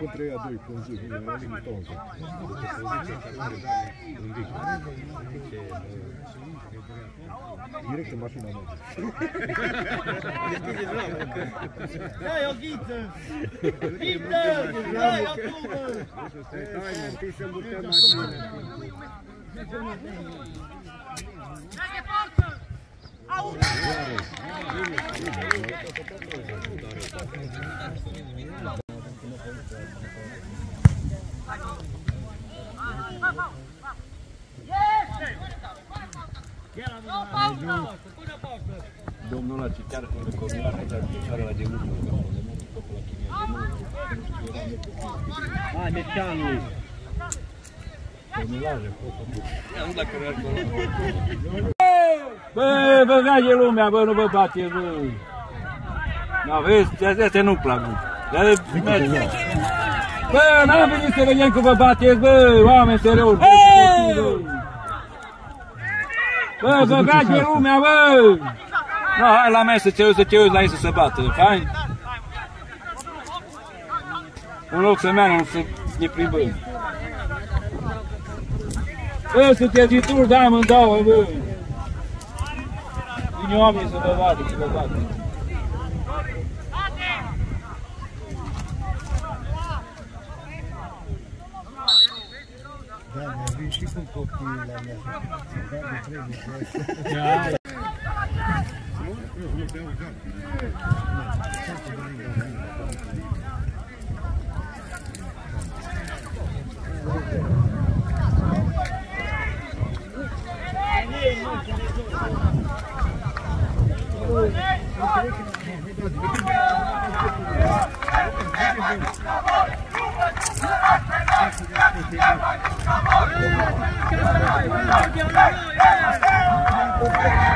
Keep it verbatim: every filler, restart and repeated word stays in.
cu trei a doi cu zi, nu era nimic toncă. Direct în mașina mea. Dai o ghiță! Ghiță! Dai o tubă! Stai, mă, întâi să îmbutăm mașina. Domnul ăla ce chiar cu recomilat că ar picioare la gemutul că a fost de mult mecanul. Domnul ăla, nu dacă era acolo. Bă, băgați lumea, bă, nu vă bateți, bă. N-aveți, astea nu-mi plac, bă. Bă, n-am venit să vedem că vă bateți, bă, oameni serios. Bă, băgați lumea, bă. No, hai la mea să te uiți, să te uiți la ei să se bată, fain? În loc să meargă, nu să ne plimbăm. Bă, sunteți din tur de amândouă, bă! Vine oamenii să vă vadă, să vă vadă. Da, mi-a vin și cu copiii la mea. Da, de trebuie. Bravo!